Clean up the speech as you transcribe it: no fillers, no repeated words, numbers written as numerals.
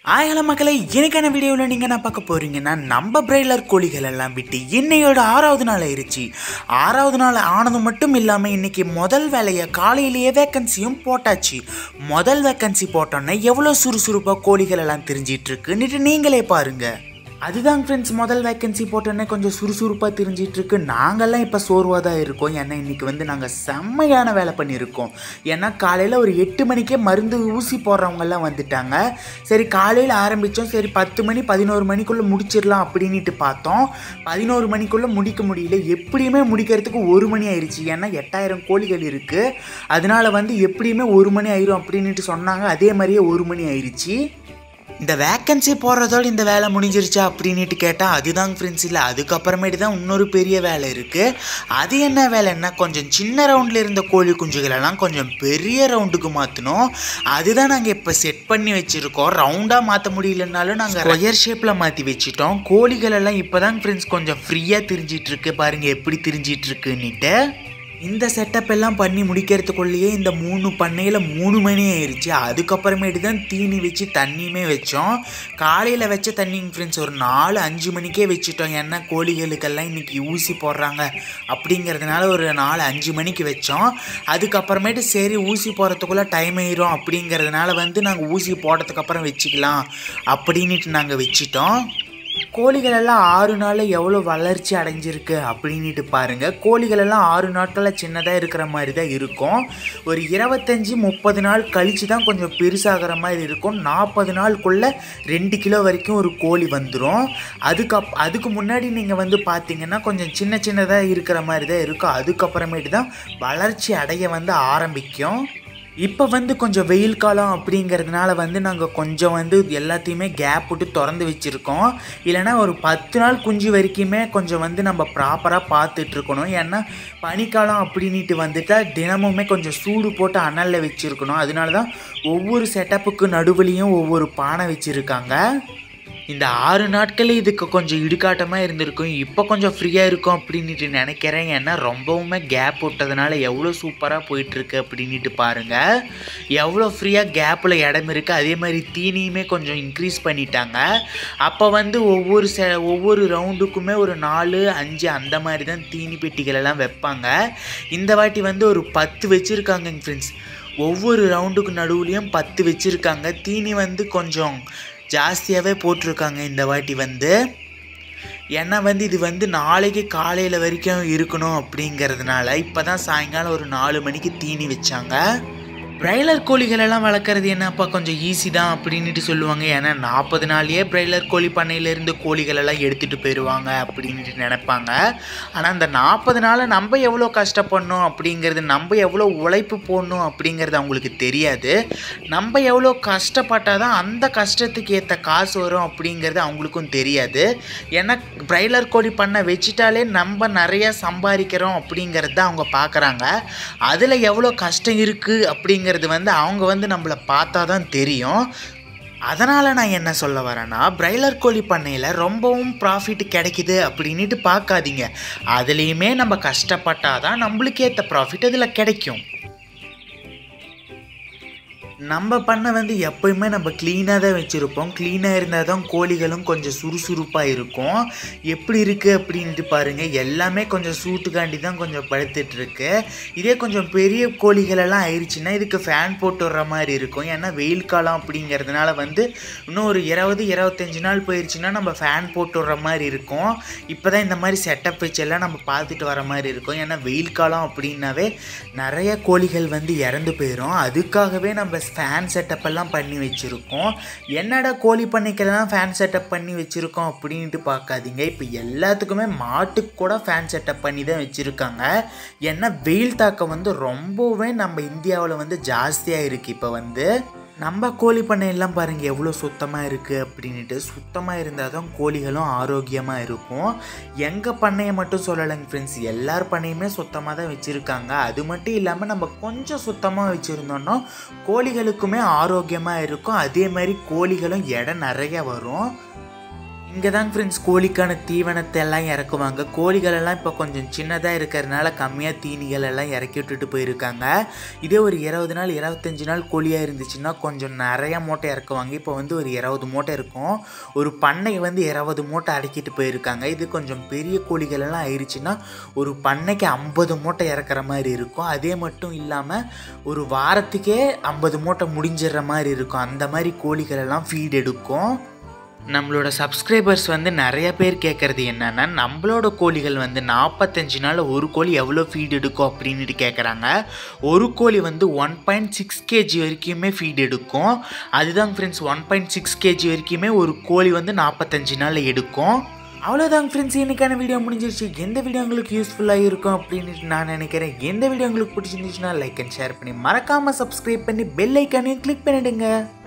ஆயல மக்களை எனக்கான வீடியோவில் நீங்கள் என்ன பார்க்க போகிறீங்கன்னா நம்ம பிராய்லர் கோழிகள் எல்லாம் விட்டு இன்னையோட 6வது நாள் ஆயிடுச்சு. 6வது நாள் ஆனது மட்டும் இல்லாமல் இன்றைக்கி முதல் வேலையை காலையிலேயே வேக்கன்சியும் போட்டாச்சு. முதல் வேக்கன்சி போட்டோன்னே எவ்வளோ சுறுசுறுப்பாக கோழிகள் எல்லாம் தெரிஞ்சிட்ருக்குன்னுட்டு நீங்களே பாருங்கள். அதுதான் ஃப்ரெண்ட்ஸ், முதல் வேக்கன்சி போட்டோன்னே கொஞ்சம் சுறுசுறுப்பாக தெரிஞ்சிட்ருக்கு. நாங்கள்லாம் இப்போ சோர்வாக தான் இருக்கோம். ஏன்னா இன்றைக்கி நாங்கள் செம்மையான வேலை பண்ணியிருக்கோம். ஏன்னா காலையில் ஒரு 8 மணிக்கே மருந்து ஊசி போடுறவங்கெல்லாம் வந்துட்டாங்க. சரி காலையில் ஆரம்பித்தோம். சரி 10 மணி 11 மணிக்குள்ளே முடிச்சிடலாம் அப்படின்ட்டு பார்த்தோம். 11 மணிக்குள்ளே முடிக்க முடியல. எப்படியுமே முடிக்கிறதுக்கு 1 மணி ஆயிடுச்சு. ஏன்னா 8000 கோழிகள் இருக்குது. அதனால் எப்படியுமே 1 மணி ஆயிரும் அப்படின்ட்டு சொன்னாங்க. அதே மாதிரியே 1 மணி ஆயிடுச்சு. இந்த வேக்கன்சி போடுறதோடு இந்த வேலை முடிஞ்சிருச்சா அப்படின்ட்டு கேட்டால் அதுதாங்க ஃப்ரெண்ட்ஸ் இல்லை. அதுக்கப்புறமேட்டு தான் இன்னொரு பெரிய வேலை இருக்குது. அது என்ன வேலைன்னா, கொஞ்சம் சின்ன ரவுண்டில் இருந்த கோழி குஞ்சுகளெல்லாம் கொஞ்சம் பெரிய ரவுண்டுக்கு மாற்றணும். அதுதான் நாங்கள் இப்போ செட் பண்ணி வச்சுருக்கோம். ரவுண்டாக மாற்ற முடியலனாலும் நாங்கள் ஸ்கொயர் ஷேப்பில் மாற்றி வச்சுட்டோம். கோழிகளெல்லாம் இப்போ தாங்க ஃப்ரெண்ட்ஸ் கொஞ்சம் ஃப்ரீயாக தெரிஞ்சிட்ருக்கு. பாருங்கள் எப்படி தெரிஞ்சிட்ருக்குன்னுட்டு. இந்த செட்டப் எல்லாம் பண்ணி முடிக்கிறதுக்குள்ளேயே இந்த 3 பண்ணையில் 3 மணி ஆயிடுச்சு. அதுக்கப்புறமேட்டு தான் தீனி வச்சு தண்ணியுமே வச்சோம். காலையில் வச்ச தண்ணிங்க ஃப்ரெண்ட்ஸ் ஒரு 4-5 மணிக்கே வச்சுட்டோம். ஏன்னா கோழிகளுக்கெல்லாம் இன்றைக்கி ஊசி போடுறாங்க அப்படிங்கிறதுனால ஒரு 4-5 மணிக்கு வச்சோம். அதுக்கப்புறமேட்டு சரி ஊசி போடுறதுக்குள்ளே டைம் ஆயிரும் அப்படிங்கிறதுனால நாங்கள் ஊசி போடுறதுக்கப்புறம் வச்சுக்கலாம் அப்படின்ட்டு நாங்கள் வச்சிட்டோம். கோழிகளெல்லாம் 6 நாளில் எவ்வளோ வளர்ச்சி அடைஞ்சிருக்கு அப்படின்ட்டு பாருங்கள். கோழிகளெல்லாம் 6 நாட்களில் சின்னதாக இருக்கிற மாதிரி தான் இருக்கும். ஒரு 25-30 நாள் கழித்து தான் கொஞ்சம் பெருசாகிற மாதிரி இருக்கும். 40 நாளுக்குள்ளே 2 கிலோ வரைக்கும் ஒரு கோழி வந்துடும். அதுக்கு முன்னாடி நீங்கள் பார்த்தீங்கன்னா கொஞ்சம் சின்ன சின்னதாக இருக்கிற மாதிரி தான் இருக்கும். அதுக்கப்புறமேட்டு தான் வளர்ச்சி அடைய ஆரம்பிக்கும். இப்போ கொஞ்சம் வெயில் காலம் அப்படிங்கிறதுனால நாங்கள் கொஞ்சம் எல்லாத்தையுமே கேப் விட்டு திறந்து வச்சுருக்கோம். இல்லைனா ஒரு 10 நாள் குஞ்சு வரைக்குமே கொஞ்சம் நம்ம ப்ராப்பராக பார்த்துட்ருக்கணும். ஏன்னா பனிக்காலம் அப்படின்ட்டு வந்துட்டால் தினமுமே கொஞ்சம் சூடு போட்டு அனலில் வச்சுருக்கணும். அதனால தான் ஒவ்வொரு செட்டப்புக்கு நடுவுலையும் ஒவ்வொரு பானை வச்சுருக்காங்க. இந்த 6 நாட்கள் இதுக்கு கொஞ்சம் இடுக்காட்டமாக இருந்திருக்கும். இப்போ கொஞ்சம் ஃப்ரீயாக இருக்கும் அப்படின்ட்டு நினைக்கிறேன். ஏன்னா ரொம்பவுமே கேப் விட்டதுனால எவ்வளோ சூப்பராக போயிட்டுருக்கு அப்படின்ட்டு பாருங்கள். எவ்வளோ ஃப்ரீயாக கேப்பில் இடம் இருக்குது. அதே மாதிரி தீனியுமே கொஞ்சம் இன்க்ரீஸ் பண்ணிட்டாங்க. அப்போ ஒவ்வொரு ரவுண்டுக்குமே ஒரு 4-5 அந்த மாதிரி தான் தீனி பெட்டிகளெல்லாம் வைப்பாங்க. இந்த வாட்டி ஒரு 10 வச்சுருக்காங்க ஃப்ரெண்ட்ஸ். ஒவ்வொரு ரவுண்டுக்கு நடுவுலையும் 10 வச்சுருக்காங்க. தீனி கொஞ்சம் ஜாஸ்தியாகவே போட்டிருக்காங்க இந்த வாட்டி. ஏன்னா இது நாளைக்கு காலையில் வரைக்கும் இருக்கணும் அப்படிங்கிறதுனால இப்போ தான் சாயங்காலம் ஒரு 4 மணிக்கு தீனி வச்சாங்க. பிராய்லர் கோழிகளெல்லாம் வளர்க்குறது என்னப்பா கொஞ்சம் ஈஸி தான் அப்படின்ட்டு சொல்லுவாங்க. ஏன்னா 40 நாள்லேயே பிராய்லர் கோழி பண்ணையிலேருந்து கோழிகளெல்லாம் எடுத்துகிட்டு போயிடுவாங்க அப்படின்ட்டு நினைப்பாங்க. ஆனால் அந்த 40 நாளை நம்ம எவ்வளோ கஷ்டப்படணும் அப்படிங்கிறது, நம்ம எவ்வளோ உழைப்பு போடணும் அப்படிங்கிறது அவங்களுக்கு தெரியாது. நம்ம எவ்வளோ கஷ்டப்பட்டால் தான் அந்த கஷ்டத்துக்கு ஏற்ற காசு வரும் அப்படிங்கிறது அவங்களுக்கும் தெரியாது. ஏன்னா பிராய்லர் கோழி பண்ணை வச்சுட்டாலே நம்ம நிறையா சம்பாதிக்கிறோம் அப்படிங்கிறது தான் அவங்க பார்க்குறாங்க. அதில் எவ்வளோ கஷ்டம் இருக்குது அப்படிங்கிறது அவங்க நம்மளை பார்த்தா தான் தெரியும். அதனால் நான் என்ன சொல்ல வரேன்னா, பிராய்லர் கோழி பண்ணையில் ரொம்பவும் ப்ராஃபிட் கிடைக்குது அப்படின்ட்டு பார்க்காதீங்க. அதுலேயுமே நம்ம கஷ்டப்பட்டால் தான் நம்மளுக்கு ஏற்ற ப்ராஃபிட் அதில் கிடைக்கும். நம்ம பண்ணை எப்போயுமே நம்ம க்ளீனாக தான் வச்சுருப்போம். க்ளீனாக இருந்தால் தான் கோழிகளும் கொஞ்சம் சுறுசுறுப்பாக இருக்கும். எப்படி இருக்குது அப்படின்ட்டு பாருங்கள். எல்லாமே கொஞ்சம் சூட்டுக்காண்டி தான் கொஞ்சம் படுத்துட்ருக்கு. இதே கொஞ்சம் பெரிய கோழிகளெல்லாம் ஆயிடுச்சுன்னா இதுக்கு ஃபேன் போட்டு விடுற மாதிரி இருக்கும். ஏன்னா வெயில் காலம் அப்படிங்கிறதுனால இன்னும் ஒரு 20-25 நாள் போயிடுச்சுன்னா நம்ம ஃபேன் போட்டு விடுற மாதிரி இருக்கும். இப்போ தான் இந்த மாதிரி செட்டப் வச்செல்லாம் நம்ம பார்த்துட்டு வர மாதிரி இருக்கும். ஏன்னா வெயில் காலம் அப்படின்னாவே நிறைய கோழிகள் இறந்து போயிடும். அதுக்காகவே நம்ம ஃபேன் செட்டப் எல்லாம் பண்ணி வச்சுருக்கோம். என்னடா கோழி பண்ணைக்கெல்லாம் ஃபேன் செட்டப் பண்ணி வச்சுருக்கோம் அப்படின்ட்டு பார்க்காதீங்க. இப்போ எல்லாத்துக்குமே மாட்டுக்கு கூட ஃபேன் செட்டப் பண்ணி தான் வச்சுருக்காங்க. ஏன்னா வெயில் தாக்கம் ரொம்பவே நம்ம இந்தியாவில் ஜாஸ்தியாக இருக்குது. இப்போ நம்ம கோழி பண்ணையெல்லாம் பாருங்கள் எவ்வளோ சுத்தமாக இருக்குது அப்படின்ட்டு. சுத்தமாக இருந்தால் தான் கோழிகளும் ஆரோக்கியமாக இருக்கும். எங்கள் பண்ணையை மட்டும் சொல்லலைங்க ஃப்ரெண்ட்ஸ், எல்லார் பண்ணையுமே சுத்தமாக தான் வச்சுருக்காங்க. அது மட்டும் இல்லாமல் நம்ம கொஞ்சம் சுத்தமாக வச்சுருந்தோன்னா கோழிகளுக்குமே ஆரோக்கியமாக இருக்கும். அதே மாதிரி கோழிகளும் எடை நிறைய வரும். இங்கே தாங்க ஃப்ரெண்ட்ஸ் கோழிக்கான தீவனத்தை எல்லாம் இறக்குவாங்க. கோழிகள் எல்லாம் இப்போ கொஞ்சம் சின்னதாக இருக்கிறதுனால கம்மியாக தீனிகள் எல்லாம் இறக்கி விட்டுட்டு போயிருக்காங்க. இதே ஒரு 20 நாள் 25 நாள் கோழியாக இருந்துச்சுன்னா கொஞ்சம் நிறையா மூட்டை இறக்குவாங்க. இப்போ வந்து ஒரு 20 மூட்டை இருக்கும். ஒரு பண்ணைக்கு வந்து 20 மூட்டை அடக்கிட்டு போயிருக்காங்க. இது கொஞ்சம் பெரிய கோழிகள் எல்லாம் ஆயிடுச்சுன்னா ஒரு பண்ணைக்கு 50 மூட்டை இறக்குற மாதிரி இருக்கும். அதே மட்டும் இல்லாமல் ஒரு வாரத்துக்கே 50 மூட்டை முடிஞ்சிடுற மாதிரி இருக்கும். அந்த மாதிரி கோழிகள் எல்லாம் ஃபீட் எடுக்கும். நம்மளோட சப்ஸ்கிரைபர்ஸ் வந்து நிறைய பேர் கேட்குறது என்னென்னா, நம்மளோட கோழிகள் வந்து 45 நாளில் ஒரு கோழி எவ்வளோ ஃபீட் எடுக்கும் அப்படின்ட்டு கேட்குறாங்க. ஒரு கோழி வந்து 1.6 kg வரைக்குமே ஃபீட் எடுக்கும். அதுதாங்க ஃப்ரெண்ட்ஸ் 1.6 kg வரைக்குமே ஒரு கோழி வந்து 45 நாளில் எடுக்கும். அவ்வளோதாங்க ஃப்ரெண்ட்ஸ், இன்றைக்கான வீடியோ முடிஞ்சிருச்சு. எந்த வீடியோ உங்களுக்கு யூஸ்ஃபுல்லாக இருக்கும் அப்படின்னு நான் நினைக்கிறேன். எந்த வீடியோ உங்களுக்கு பிடிச்சிருந்துச்சுன்னா லைக் அண்ட் ஷேர் பண்ணி மறக்காமல் சப்ஸ்கிரைப் பண்ணி பெல் ஐக்கானையும் கிளிக் பண்ணிவிடுங்க.